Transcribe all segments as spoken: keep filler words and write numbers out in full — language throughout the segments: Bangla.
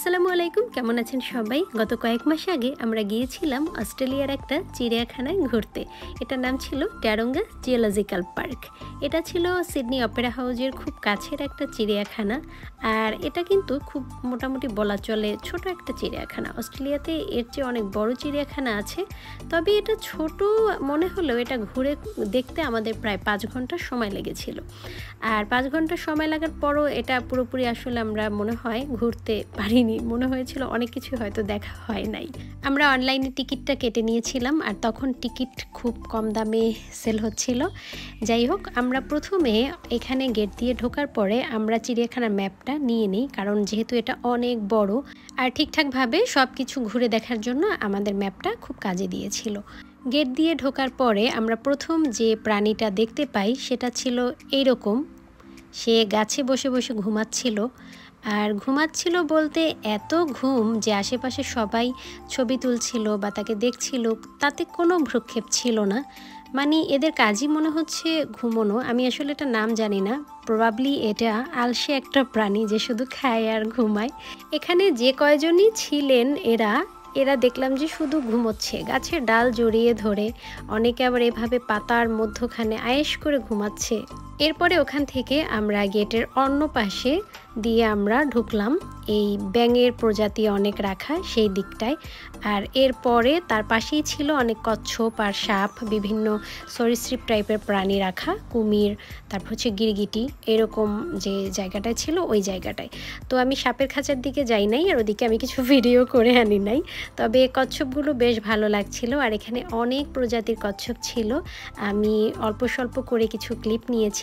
আসসালামু আলাইকুম, কেমন আছেন সবাই? গত কয়েক মাস আগে আমরা গিয়েছিলাম অস্ট্রেলিয়ার একটা চিড়িয়াখানায় ঘুরতে। এটার নাম ছিল ট্যারোঙ্গা জিওলজিক্যাল পার্ক। এটা ছিল সিডনি অপেরা হাউসের খুব কাছের একটা চিড়িয়াখানা। আর এটা কিন্তু খুব মোটামুটি বলা চলে ছোট একটা চিড়িয়াখানা। অস্ট্রেলিয়াতে এর চেয়ে অনেক বড় চিড়িয়াখানা আছে, তবে এটা ছোট মনে হলেও এটা ঘুরে দেখতে আমাদের প্রায় পাঁচ ঘন্টা সময় লেগেছিল। আর পাঁচ ঘন্টা সময় লাগার পরও এটা পুরোপুরি আসলে আমরা মনে হয় ঘুরতে পারিনি। মনে হয়েছিল অনেক কিছু হয়তো দেখা হয় নাই। আমরা অনলাইনে টিকিটটা কেটে নিয়েছিলাম, আর তখন টিকিট খুব কম দামে সেল হচ্ছিল। যাই হোক, আমরা প্রথমে এখানে গেট দিয়ে ঢোকার পরে আমরা চিড়িয়াখানার ম্যাপটা নিয়ে নিই, কারণ যেহেতু এটা অনেক বড় আর ঠিকঠাকভাবে সব কিছু ঘুরে দেখার জন্য আমাদের ম্যাপটা খুব কাজে দিয়েছিল। গেট দিয়ে ঢোকার পরে আমরা প্রথম যে প্রাণীটা দেখতে পাই সেটা ছিল এইরকম। সে গাছে বসে বসে ঘুমাচ্ছিল। আর ঘুমাচ্ছিল বলতে এত ঘুম যে আশেপাশে সবাই ছবি তুলছিল বা তাকে দেখছিল, তাতে কোনো ভ্রুক্ষেপ ছিল না। মানে এদের কাজই মনে হচ্ছে ঘুমোনো। আমি আসলে এটা নাম জানি না, প্রবাবলি এটা আলসে একটা প্রাণী যে শুধু খায় আর ঘুমায়। এখানে যে কয়জনই ছিলেন এরা এরা দেখলাম যে শুধু ঘুমোচ্ছে, গাছের ডাল জড়িয়ে ধরে। অনেকে আবার এভাবে পাতার মধ্যখানে আয়েশ করে ঘুমাচ্ছে। এরপরে ওখান থেকে আমরা গেটের অন্য পাশে দিয়ে আমরা ঢুকলাম এই ব্যাঙের প্রজাতি অনেক রাখা সেই দিকটায়। আর এরপরে তার পাশেই ছিল অনেক কচ্ছপ আর সাপ, বিভিন্ন সরীসৃপ টাইপের প্রাণী রাখা, কুমির, তারপর হচ্ছে গিরগিটি, এরকম যে জায়গাটায় ছিল ওই জায়গাটায়। তো আমি সাপের খাঁচার দিকে যাই নাই, আর ওদিকে আমি কিছু ভিডিও করে আনি নাই। তবে কচ্ছপগুলো বেশ ভালো লাগছিল, আর এখানে অনেক প্রজাতির কচ্ছপ ছিল। আমি অল্প স্বল্প করে কিছু ক্লিপ নিয়েছি।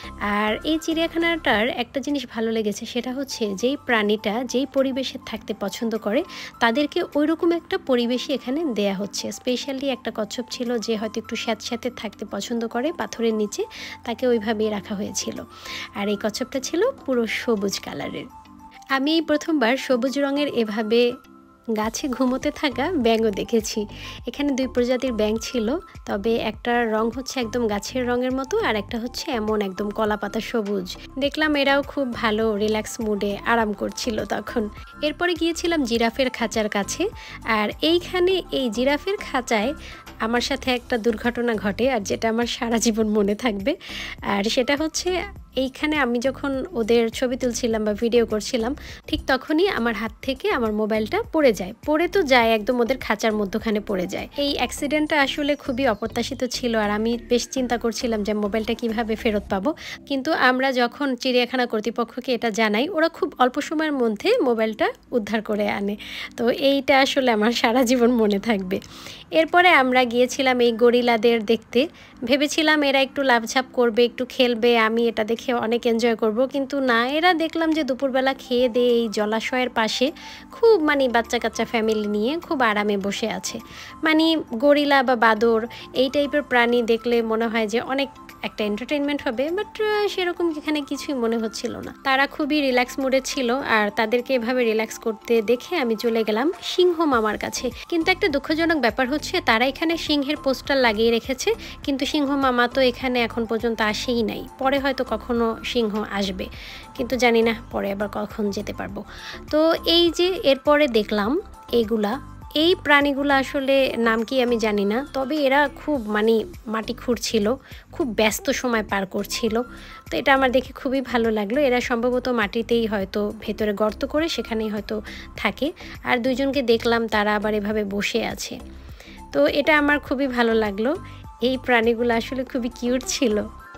আর এই চিড়িয়াখানাটার একটা জিনিস ভালো লেগেছে, সেটা হচ্ছে যেই প্রাণীটা যেই পরিবেশে থাকতে পছন্দ করে তাদেরকে ওই রকম একটা পরিবেশই এখানে দেয়া হচ্ছে। স্পেশালি একটা কচ্ছপ ছিল যে হয়তো একটু স্যাঁতস্যাঁতে থাকতে পছন্দ করে, পাথরের নিচে তাকে ওইভাবেই রাখা হয়েছিল। আর এই কচ্ছপটা ছিল পুরো সবুজ কালারের। আমি এই প্রথমবার সবুজ রঙের এভাবে গাছে ঘুমোতে থাকা ব্যাঙও দেখেছি। এখানে দুই প্রজাতির ব্যাঙ ছিল, তবে একটা রং হচ্ছে একদম গাছের রঙের মতো, আর একটা হচ্ছে এমন একদম কলা পাতা সবুজ। দেখলাম এরাও খুব ভালো রিল্যাক্স মুডে আরাম করছিল তখন। এরপরে গিয়েছিলাম জিরাফের খাঁচার কাছে। আর এইখানে এই জিরাফের খাঁচায় আমার সাথে একটা দুর্ঘটনা ঘটে, আর যেটা আমার সারা জীবন মনে থাকবে। আর সেটা হচ্ছে এইখানে আমি যখন ওদের ছবি তুলছিলাম বা ভিডিও করছিলাম, ঠিক তখনই আমার হাত থেকে আমার মোবাইলটা পড়ে যায়। পড়ে তো যায়, একদম ওদের খাঁচার মধ্যখানে পড়ে যায়। এই অ্যাক্সিডেন্টটা আসলে খুবই অপ্রত্যাশিত ছিল, আর আমি বেশ চিন্তা করছিলাম যে মোবাইলটা কিভাবে ফেরত পাবো। কিন্তু আমরা যখন চিড়িয়াখানা কর্তৃপক্ষকে এটা জানাই, ওরা খুব অল্প সময়ের মধ্যে মোবাইলটা উদ্ধার করে আনে। তো এইটা আসলে আমার সারা জীবন মনে থাকবে। এরপরে আমরা গিয়েছিলাম এই গরিলাদের দেখতে। ভেবেছিলাম এরা একটু লাফঝাপ করবে, একটু খেলবে, আমি এটা দেখে অনেক এনজয় করব, কিন্তু না, এরা দেখলাম যে দুপুরবেলা খেয়ে দিয়ে এই জলাশয়ের পাশে খুব মানে বাচ্চা কাচ্চা ফ্যামিলি নিয়ে খুব আরামে বসে আছে। মানে গরিলা বা বাদর এই টাইপের প্রাণী দেখলে মনে হয় যে অনেক একটা এন্টারটেনমেন্ট হবে, বাট সেরকম এখানে কিছুই মনে হচ্ছিল না। তারা খুবই রিল্যাক্স মুডে ছিল, আর তাদেরকে এভাবে রিল্যাক্স করতে দেখে আমি চলে গেলাম সিংহ মামার কাছে। কিন্তু একটা দুঃখজনক ব্যাপার হচ্ছে তারা এখানে সিংহের পোস্টার লাগিয়ে রেখেছে, কিন্তু সিংহ মামা তো এখানে এখন পর্যন্ত আসেই নাই। পরে হয়তো কখনো সিংহ আসবে, কিন্তু জানি না পরে আবার কখন যেতে পারবো। তো এই যে এরপরে দেখলাম এইগুলা এই প্রাণীগুলো আসলে নাম কি আমি জানি না, তবে এরা খুব মানে মাটি খুঁড়ছিল, খুব ব্যস্ত সময় পার করছিল। তো এটা আমার দেখে খুবই ভালো লাগলো। এরা সম্ভবত মাটিতেই হয়তো ভেতরে গর্ত করে সেখানেই হয়তো থাকে। আর দুইজনকে দেখলাম তারা আবার এভাবে বসে আছে। তো এটা আমার খুবই ভালো লাগলো। এই প্রাণীগুলো আসলে খুবই কিউট ছিল।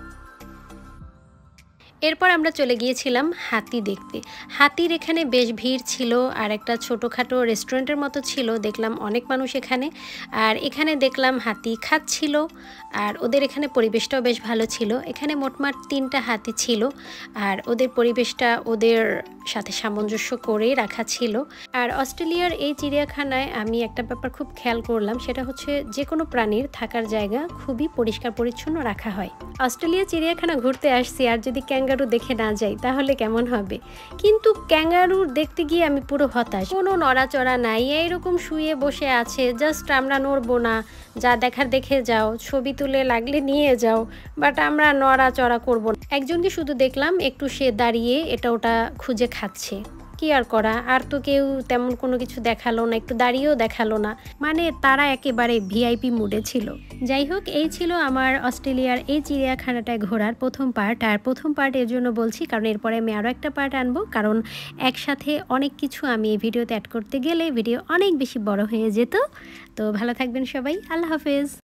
এরপর আমরা চলে গিয়েছিলাম হাতি দেখতে। হাতির এখানে বেশ ভিড় ছিল, আর একটা ছোটোখাটো রেস্টুরেন্টের মতো ছিল, দেখলাম অনেক মানুষ এখানে। আর এখানে দেখলাম হাতি খাচ্ছিল, আর ওদের এখানে পরিবেশটাও বেশ ভালো ছিল। এখানে মোটমাট তিনটা হাতি ছিল, আর ওদের পরিবেশটা ওদের সাথে সামঞ্জস্য করেই রাখা ছিল। আর অস্ট্রেলিয়ার এই চিড়িয়াখানায় আমি একটা ব্যাপার খুব খেয়াল করলাম, সেটা হচ্ছে যে কোনো প্রাণীর থাকার জায়গা খুবই পরিষ্কার পরিচ্ছন্ন রাখা হয়। অস্ট্রেলিয়া চিড়িয়াখানা ঘুরতে আসছি, আর যদি ক্যাঙ্গারু দেখে না যাই তাহলে কেমন হবে। কিন্তু ক্যাঙ্গারু দেখতে গিয়ে আমি পুরো হতাশ। কোনো নড়াচড়া নাই, এইরকম শুয়ে বসে আছে, জাস্ট আমরা নড়বো না, যা দেখার দেখে যাও, ছবি তুলে লাগলে নিয়ে যাও, বাট আমরা নড়াচড়া করবো না। একজনকে শুধু দেখলাম একটু সে দাঁড়িয়ে এটা ওটা খুঁজে খাচ্ছে, কি আর করা, আর তো কেউ তেমন কোনো কিছু দেখালো না, একটু দাঁড়িয়েও দেখালো না, মানে তারা একেবারে ভিআইপি মুডে ছিল। যাই হোক, এই ছিল আমার অস্ট্রেলিয়ার এই চিড়িয়াখানাটায় ঘোরার প্রথম পার্ট। আর প্রথম পার্ট এর জন্য বলছি কারণ এরপরে আমি আরও একটা পার্ট আনবো, কারণ একসাথে অনেক কিছু আমি এই ভিডিওতে অ্যাড করতে গেলে ভিডিও অনেক বেশি বড় হয়ে যেত। তো ভালো থাকবেন সবাই, আল্লাহ হাফেজ।